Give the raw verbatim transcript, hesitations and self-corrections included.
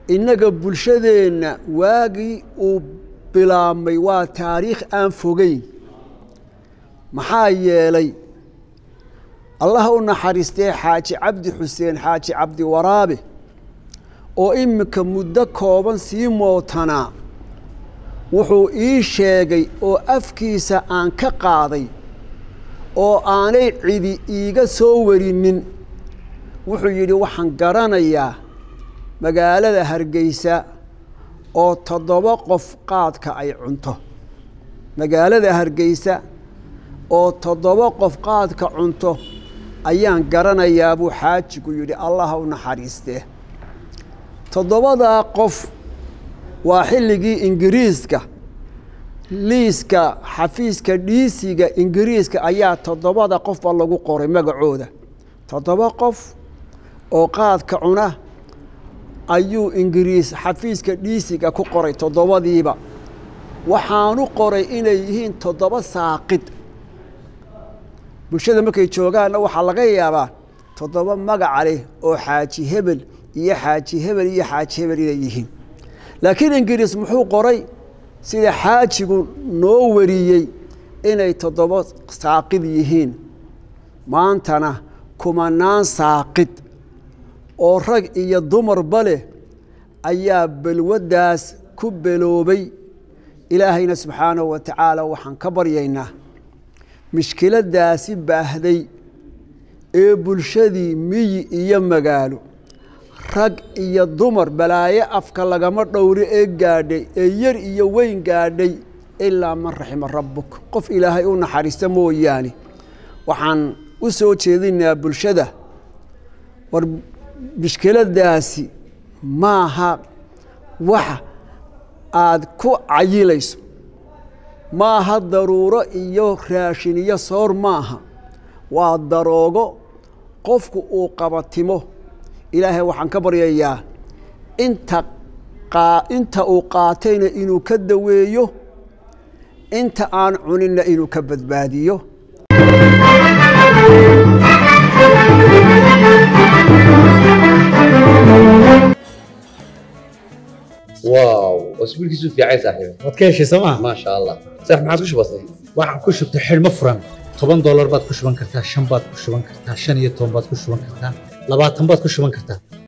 innaga bulshadeenna waagii uu bilaabmay waa taariikh aan fogeyn maxaa yeelay allah u naxariistay xaaji cabdi xuseen xaaji cabdi waraabe oo imika muddo kooban sii mootanaa wuxuu ii sheegay oo afkiisa aan ka qaaday oo aanay cidi iiga soo warinin wuxuu yidhi waxaan garanayaa magaalada Hargeysa oo toddoba qof qaadka ay cunto magaalada Hargeysa oo toddoba qof qaadka cunto ayaan garanayaa buu xaajigu yidhi allah u naxariistee toddobada qof waa xilligii ingiriiska liiska xafiiska dhiisiga ingiriiska ayaa toddobada qof lagu qoray magacooda toddoba qof oo qaadka cuna ayuu ingiriis xafiiska dhiisiga ku qoray toddobadiiba waxaanu qoray inay yihiin toddoba saaqid bulshada markay joogaanna waxaa laga yaabaa toddoba magac leh oo xaaji hebel iyo xaaji hebel iyo xaaji hebel inay yihiin laakiin ingiriis muxuu qoray sida xaajigu noo wariyey inay toddoba saaqid yihiin maantana kumanaan saaqid oo rag iyo dumarba leh ayaa balwadaas ku beloobay ilaahayna subxaanahu wa tacaala waxaan ka baryaynaa mishkiladaasi baahday ee bulshadii miyi iyo magaalo rag iyo dumar balaayo afka lagama dhowri ee gaadhay ee yar iyo weyn gaadhay ilaa man raxima rabbuk qof ilaahay u naxariista mooyaane waxaan u soo jeedinaa bulshada war mishkiladaasi maaha wax aad ku cayilayso maaha daruuro iyo raashin iyo soor maaha waa daroogo qofku uu qabatimo ilaahay waxaan ka baryayaa inta inta uu qaatayna inuu ka daweeyo inta aan cuninna inuu ka badbaadiyo واو اسبوع كيسو في عايز صاحبي wadkeeshi sama ما شاء الله صح ما عادش بسيط waxaan ku shubtay xilmo furan toban dollar baad ku shuban kartaa shan baad ku shuban kartaa shan iyo toban baad ku shuban kartaa labaatan baad ku shuban kartaa